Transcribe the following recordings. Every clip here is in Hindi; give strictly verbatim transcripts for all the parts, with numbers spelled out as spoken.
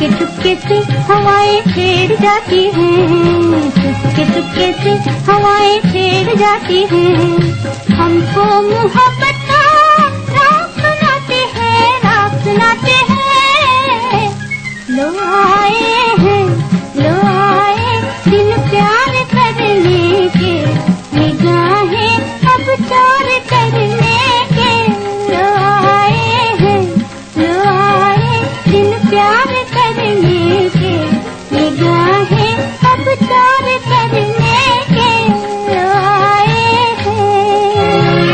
चुपके चुपके से हवाएं छेड़ जाती हैं, चुपके चुपके से हवाएं छेड़ जाती हैं। हमको मोहब्बत का राग सुनाते हैं, राग सुनाते हैं। लो आए हैं, लो आए दिल प्यार करने के, निगाहें अब चार करने के। लो आए हैं, लो आए दिल प्यार करने के, निगाहें अब चार करने के। लो आए हैं।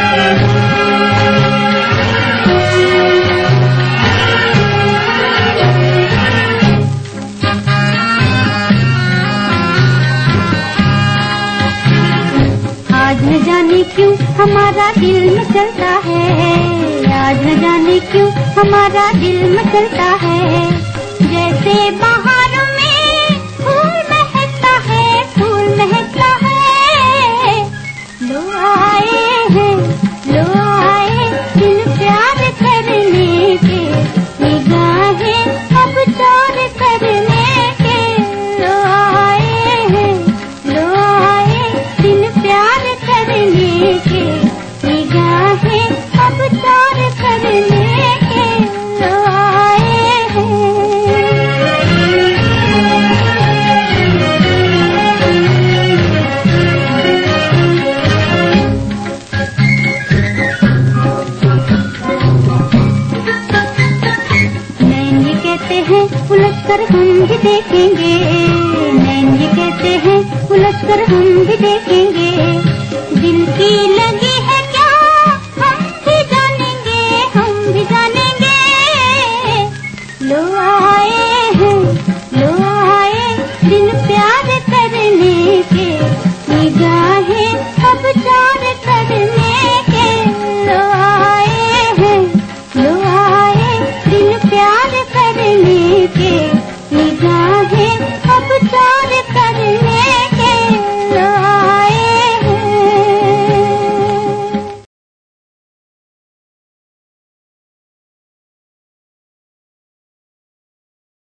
आज न जाने क्यों हमारा दिल मचलता है, आज न जाने क्यों हमारा दिल मचलता है। जैसे बहारों में फूल महकता है, फूल महकता है। लो आए हैं, लो आए दिल प्यार करने के, निगाहें अब चार करने के। लो आए हैं, लो आए दिल प्यार करने के, निगाहें अब चार करने के। लो आए हैं। नैन ये कहते हैं उलझ कर हम भी देखेंगे, नैन ये कहते हैं उलझ कर हम भी देखेंगे। दिल की लगी